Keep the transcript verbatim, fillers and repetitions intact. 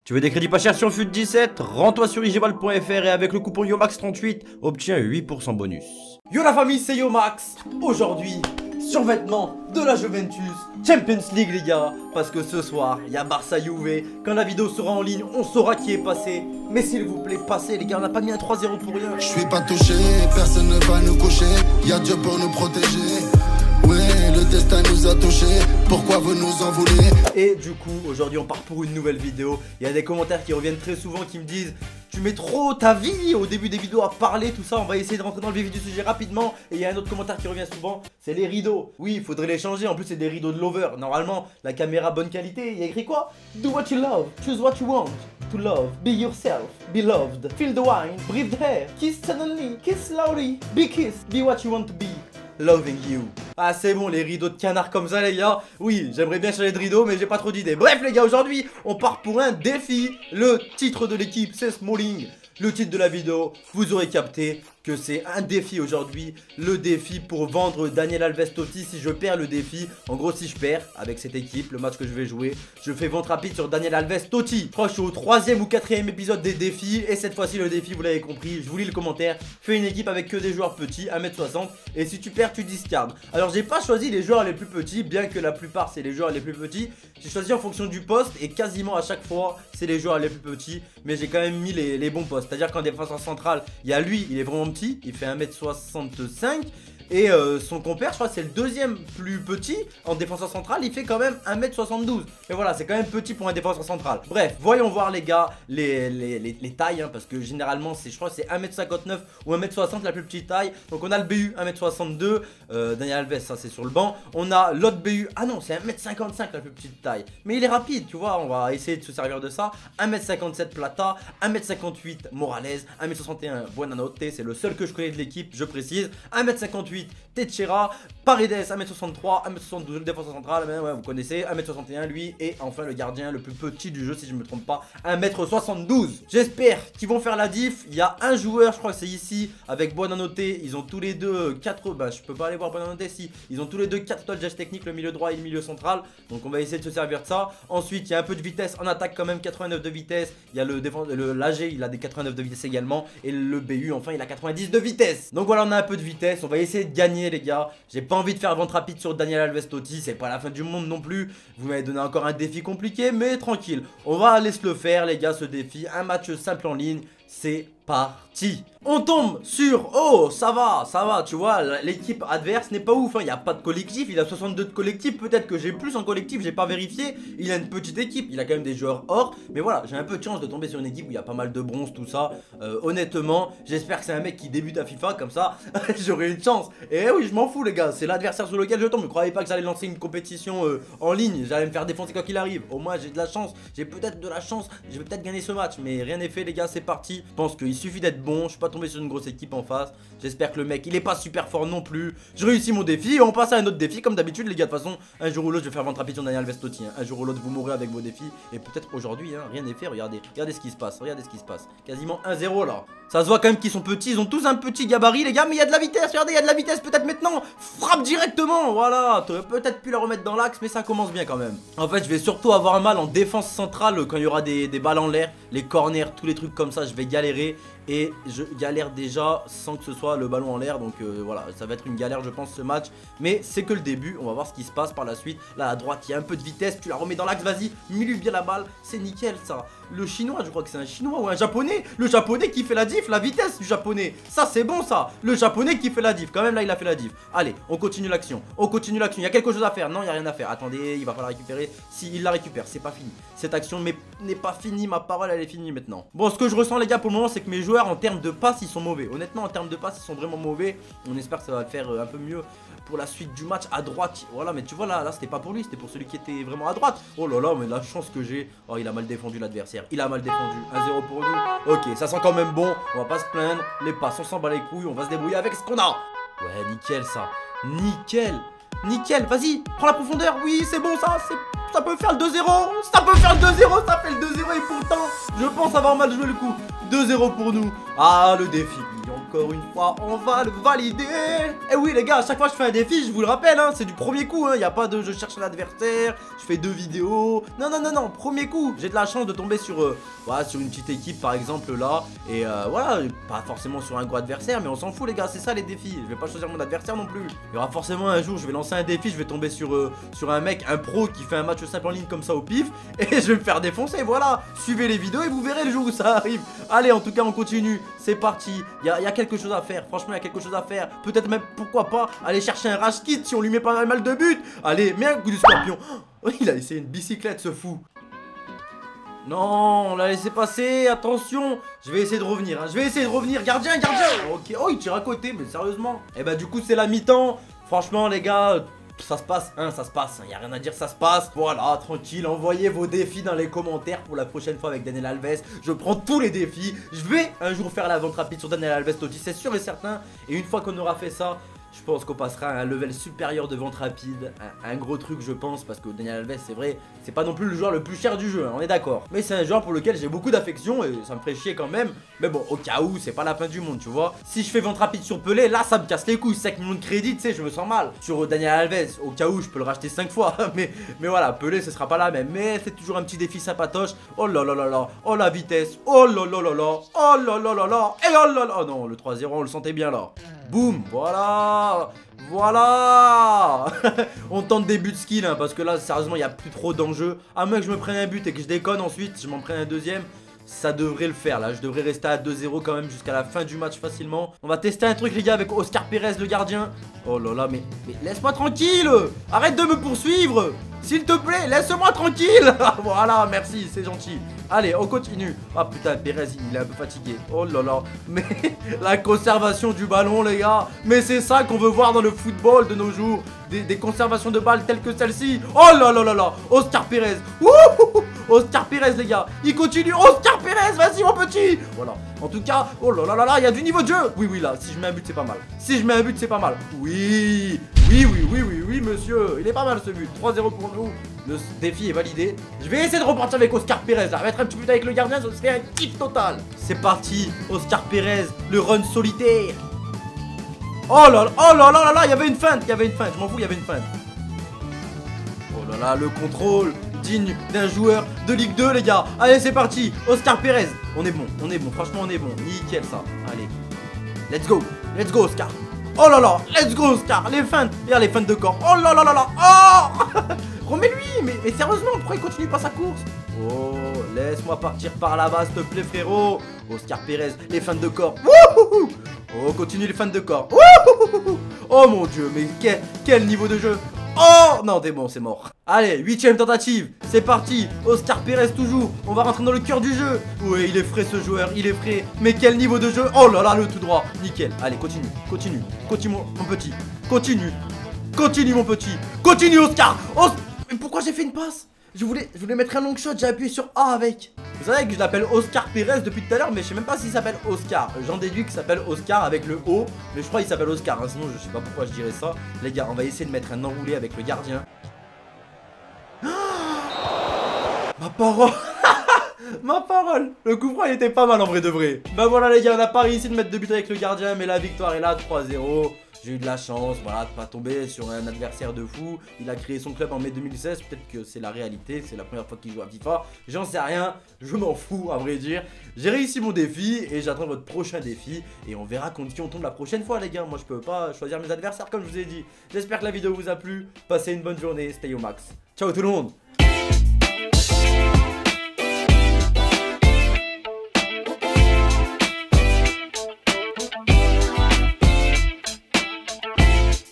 Tu veux des crédits pas chers sur Fut dix-sept? Rends-toi sur igeval point F R et avec le coupon Yomax trente-huit, obtiens huit pour cent bonus. Yo la famille, c'est Yomax. Aujourd'hui, survêtement de la Juventus, Champions League les gars. Parce que ce soir, il y a Barça Juve. Quand la vidéo sera en ligne, on saura qui est passé. Mais s'il vous plaît, passez les gars, on n'a pas mis un trois zéro pour rien. Je suis pas touché, personne ne va nous coucher. Y'a Dieu pour nous protéger. Ouais, le destin nous a touchés, pourquoi vous nous en voulez? Et du coup, aujourd'hui on part pour une nouvelle vidéo. Il y a des commentaires qui reviennent très souvent qui me disent: tu mets trop ta vie au début des vidéos à parler, tout ça. On va essayer de rentrer dans le vif du sujet rapidement. Et il y a un autre commentaire qui revient souvent, c'est les rideaux. Oui, il faudrait les changer, en plus c'est des rideaux de lover. Normalement, la caméra bonne qualité, il y a écrit quoi? Do what you love, choose what you want to love, be yourself, be loved, feel the wine, breathe the air, kiss suddenly, kiss slowly, be kissed, be what you want to be. Loving you. Ah c'est bon les rideaux de canard comme ça les gars. Oui j'aimerais bien changer de rideau mais j'ai pas trop d'idées. Bref les gars, aujourd'hui on part pour un défi. Le titre de l'équipe c'est Smalling. Le titre de la vidéo, vous aurez capté que c'est un défi aujourd'hui. Le défi pour vendre Daniel Alves Totti. Si je perds le défi, en gros si je perds avec cette équipe, le match que je vais jouer, je fais vente rapide sur Daniel Alves Totti. Je crois que je suis au troisième ou quatrième épisode des défis. Et cette fois-ci le défi, vous l'avez compris, je vous lis le commentaire. Fais une équipe avec que des joueurs petits, un mètre soixante. Et si tu perds tu discardes. Alors j'ai pas choisi les joueurs les plus petits, bien que la plupart c'est les joueurs les plus petits. J'ai choisi en fonction du poste et quasiment à chaque fois c'est les joueurs les plus petits. Mais j'ai quand même mis les, les bons postes. C'est-à-dire qu'en défenseur central, il y a lui, il est vraiment petit, il fait un mètre soixante-cinq. Et euh, son compère, je crois que c'est le deuxième plus petit en défenseur central, il fait quand même un mètre soixante-douze. Mais voilà, c'est quand même petit pour un défenseur central. Bref, voyons voir les gars les, les, les, les tailles, hein, parce que généralement, c'est, je crois que c'est un mètre cinquante-neuf ou un mètre soixante la plus petite taille. Donc on a le B U un mètre soixante-deux, euh, Daniel Alves, ça c'est sur le banc. On a l'autre B U, ah non, c'est un mètre cinquante-cinq la plus petite taille. Mais il est rapide, tu vois, on va essayer de se servir de ça. un mètre cinquante-sept Plata, un mètre cinquante-huit Morales, un mètre soixante et un Buonanotte, c'est le seul que je connais de l'équipe, je précise. un mètre cinquante-huit Techera, Paredes un mètre soixante-trois, un mètre soixante-douze le défenseur central, ouais, vous connaissez, un mètre soixante et un lui, et enfin le gardien le plus petit du jeu si je me trompe pas, un mètre soixante-douze. J'espère qu'ils vont faire la diff. Il y a un joueur, je crois que c'est ici, avec Buonanotte, ils ont tous les deux quatre, bah je peux pas aller voir Buonanotte si, ils ont tous les deux quatre étoiles de geste technique, le milieu droit et le milieu central, donc on va essayer de se servir de ça. Ensuite il y a un peu de vitesse en attaque quand même, quatre-vingt-neuf de vitesse, il y a le défenseur, le l'A G il a des quatre-vingt-neuf de vitesse également, et le B U enfin il a quatre-vingt-dix de vitesse. Donc voilà, on a un peu de vitesse, on va essayer de gagner les gars. J'ai pas envie de faire vente rapide sur Daniel Alves Totti, c'est pas la fin du monde non plus. Vous m'avez donné encore un défi compliqué, mais tranquille. On va aller se le faire les gars, ce défi. Un match simple en ligne, c'est parti. On tombe sur, oh ça va, ça va, tu vois, l'équipe adverse n'est pas ouf, hein. Il n'y a pas de collectif, il a soixante-deux de collectif, peut-être que j'ai plus en collectif, j'ai pas vérifié. Il a une petite équipe, il a quand même des joueurs or, mais voilà, j'ai un peu de chance de tomber sur une équipe où il y a pas mal de bronze, tout ça. euh, Honnêtement, j'espère que c'est un mec qui débute à FIFA, comme ça, j'aurai une chance. Et oui, je m'en fous les gars, c'est l'adversaire sur lequel je tombe. Ne croyez pas que j'allais lancer une compétition euh, en ligne, j'allais me faire défoncer quoi qu'il arrive. Au moins j'ai de la chance, j'ai peut-être de la chance, je vais peut-être gagner ce match, mais rien n'est fait les gars, c'est parti. Je pense qu'il suffit d'être bon, je suis pas tombé sur une grosse équipe en face. J'espère que le mec il est pas super fort non plus. Je réussis mon défi et on passe à un autre défi comme d'habitude les gars. De toute façon un jour ou l'autre je vais faire vente rapide sur Daniel Alves Totti, hein. Un jour ou l'autre vous mourrez avec vos défis. Et peut-être aujourd'hui hein, rien n'est fait. Regardez, regardez ce qui se passe, regardez ce qui se passe. Quasiment un zéro là. Ça se voit quand même qu'ils sont petits, ils ont tous un petit gabarit les gars. Mais il y a de la vitesse, regardez, il y a de la vitesse. Peut-être maintenant, frappe directement. Voilà, t'aurais peut-être pu la remettre dans l'axe, mais ça commence bien quand même. En fait je vais surtout avoir mal en défense centrale quand il y aura des, des balles en l'air, les corners, tous les trucs comme ça. Je vais galérer. Et je galère déjà sans que ce soit le ballon en l'air. Donc euh, voilà, ça va être une galère je pense ce match. Mais c'est que le début, on va voir ce qui se passe par la suite. Là à droite il y a un peu de vitesse, tu la remets dans l'axe, vas-y, mille bien la balle. C'est nickel ça. Le chinois, je crois que c'est un chinois ou un japonais. Le japonais qui fait la diff, la vitesse du japonais. Ça c'est bon ça. Le japonais qui fait la diff, quand même là il a fait la diff. Allez, on continue l'action, on continue l'action. Il y a quelque chose à faire, non il n'y a rien à faire. Attendez, il va falloir récupérer. Si il la récupère, c'est pas fini. Cette action n'est pas finie, ma parole elle est finie maintenant. Bon, ce que je ressens les gars pour le moment c'est que mes joueurs en termes de passe ils sont mauvais. Honnêtement en termes de passe ils sont vraiment mauvais. On espère que ça va le faire un peu mieux pour la suite du match. À droite, voilà, mais tu vois là, là c'était pas pour lui, c'était pour celui qui était vraiment à droite. Oh là là, mais la chance que j'ai. Oh il a mal défendu l'adversaire, il a mal défendu. un zéro pour nous. Ok, ça sent quand même bon, on va pas se plaindre. Les passes on s'en bat les couilles, on va se débrouiller avec ce qu'on a. Ouais nickel ça, nickel. Nickel, vas-y, prends la profondeur. Oui c'est bon ça, ça peut faire le deux zéro. Ça peut faire le deux zéro, ça fait le deux zéro. Et pourtant je pense avoir mal joué le coup. deux zéro pour nous. Ah le défi, encore une fois, on va le valider. Et oui les gars, à chaque fois que je fais un défi, je vous le rappelle, hein, c'est du premier coup, il hein, n'y a pas de je cherche un adversaire, je fais deux vidéos. Non, non, non, non, premier coup. J'ai de la chance de tomber sur, euh, voilà, sur une petite équipe par exemple là. Et euh, voilà, pas forcément sur un gros adversaire, mais on s'en fout les gars, c'est ça les défis. Je vais pas choisir mon adversaire non plus. Il y aura forcément un jour, je vais lancer un défi, je vais tomber sur, euh, sur un mec, un pro qui fait un match simple en ligne comme ça au pif. Et je vais me faire défoncer, voilà. Suivez les vidéos et vous verrez le jour où ça arrive. Allez, en tout cas, on continue. C'est parti. Il y, a, il y a quelque chose à faire. Franchement, il y a quelque chose à faire. Peut-être même, pourquoi pas, aller chercher un rage kit si on lui met pas mal de buts. Allez, mets un coup du scorpion. Oh, il a essayé une bicyclette, ce fou. Non, on l'a laissé passer, attention. Je vais essayer de revenir, hein. Je vais essayer de revenir, gardien, gardien. Ok, oh il tire à côté, mais sérieusement. Et bah du coup c'est la mi-temps. Franchement les gars, ça se passe, hein, ça se passe, y a rien à dire, ça se passe. Voilà, tranquille, envoyez vos défis dans les commentaires pour la prochaine fois avec Daniel Alves. Je prends tous les défis. Je vais un jour faire la vente rapide sur Daniel Alves Totti, c'est sûr et certain. Et une fois qu'on aura fait ça, je pense qu'on passera à un level supérieur de vente rapide, un, un gros truc je pense, parce que Daniel Alves c'est vrai, c'est pas non plus le joueur le plus cher du jeu, hein, on est d'accord. Mais c'est un joueur pour lequel j'ai beaucoup d'affection et ça me ferait chier quand même. Mais bon, au cas où, c'est pas la fin du monde, tu vois. Si je fais vente rapide sur Pelé, là ça me casse les couilles, cinq millions de crédits, tu sais, je me sens mal. Sur Daniel Alves, au cas où, je peux le racheter cinq fois, mais, mais voilà, Pelé ce sera pas la même. Mais c'est toujours un petit défi sympatoche. Oh là là là là, oh la vitesse, oh là là là là, oh là là là là, et oh là là, oh non, le trois zéro on le sentait bien là. Boum, voilà. Voilà. On tente des buts de skill hein, parce que là sérieusement il n'y a plus trop d'enjeux. À moins que je me prenne un but et que je déconne ensuite, je m'en prenne un deuxième. Ça devrait le faire là, je devrais rester à deux zéro quand même jusqu'à la fin du match facilement. On va tester un truc les gars avec Oscar Pérez le gardien. Oh là là mais, mais laisse-moi tranquille. Arrête de me poursuivre. S'il te plaît, laisse-moi tranquille. Voilà, merci, c'est gentil. Allez, on continue. Ah putain, Pérez, il est un peu fatigué. Oh là là. Mais la conservation du ballon, les gars. Mais c'est ça qu'on veut voir dans le football de nos jours. Des, des conservations de balles telles que celle-ci. Oh là là là là. Oscar Pérez. Wouhou. Oscar Pérez, les gars. Il continue. Oscar Pérez, vas-y, mon petit. Voilà. En tout cas, oh là là là là, il y a du niveau de jeu. Oui, oui, là, si je mets un but, c'est pas mal. Si je mets un but, c'est pas mal. Oui. Oui, oui, oui, oui, oui, monsieur. Il est pas mal ce but. trois zéro pour nous. Le défi est validé. Je vais essayer de repartir avec Oscar Pérez. Là. Mettre un petit but avec le gardien, ce serait un kiff total. C'est parti. Oscar Pérez, le run solitaire. Oh là là, oh là là là là, il y avait une feinte. Il y avait une feinte. Je m'en fous, il y avait une feinte. Oh là là, le contrôle digne d'un joueur de Ligue deux, les gars. Allez, c'est parti. Oscar Pérez. On est bon, on est bon. Franchement, on est bon. Nickel, ça. Allez. Let's go. Let's go, Oscar. Oh là là, let's go Oscar, les feintes, regarde les feintes de corps. Oh là là là là, oh. Remets-lui, mais, mais sérieusement, pourquoi il continue pas sa course? Oh, laisse-moi partir par là-bas, s'il te plaît frérot. Oscar Pérez, les feintes de corps. Wouhou. Oh, continue les feintes de corps. Wouhou. Oh mon dieu, mais quel, quel niveau de jeu. Oh non, t'es bon, c'est mort. Allez, huitième tentative, c'est parti. Oscar Pérez toujours, on va rentrer dans le cœur du jeu. Ouais, il est frais ce joueur, il est frais. Mais quel niveau de jeu. Oh là là, le tout droit, nickel. Allez, continue, continue, continue mon, mon petit. Continue, continue mon petit. Continue Oscar. Os Mais pourquoi j'ai fait une passe? Je voulais, je voulais mettre un long shot, j'ai appuyé sur A avec. Vous savez que je l'appelle Oscar Pérez depuis tout à l'heure, mais je sais même pas s'il s'appelle Oscar. J'en déduis qu'il s'appelle Oscar avec le O, mais je crois qu'il s'appelle Oscar, hein, sinon je sais pas pourquoi je dirais ça. Les gars, on va essayer de mettre un enroulé avec le gardien. Ma parole. Ma parole. Le coup franc il était pas mal en vrai de vrai. Bah voilà les gars, on a pas réussi de mettre de but avec le gardien, mais la victoire est là, trois zéro. J'ai eu de la chance, voilà, de pas tomber sur un adversaire de fou. Il a créé son club en mai deux mille seize, peut-être que c'est la réalité, c'est la première fois qu'il joue à FIFA. J'en sais rien, je m'en fous à vrai dire. J'ai réussi mon défi et j'attends votre prochain défi. Et on verra contre qui on tombe la prochaine fois les gars. Moi je peux pas choisir mes adversaires comme je vous ai dit. J'espère que la vidéo vous a plu, passez une bonne journée, stay au max. Ciao tout le monde.